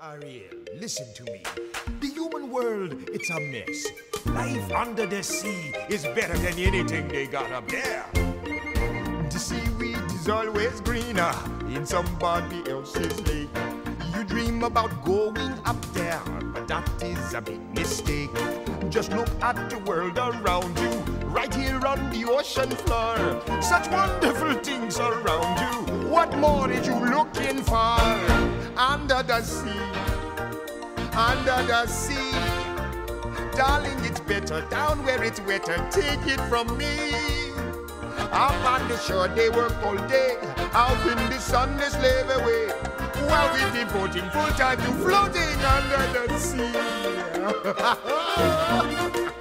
Ariel, listen to me. The human world, it's a mess. Life under the sea is better than anything they got up there. The seaweed is always greener in somebody else's lake. You dream about going up there, but that is a big mistake. Just look at the world around you, right here on the ocean floor. Such wonderful things around you. What more are you looking for? Under the sea, under the sea. Darling, it's better down where it's wetter. Take it from me. Up on the shore they work all day, out in the sun they slave away, while we're devoting full time to floating under the sea.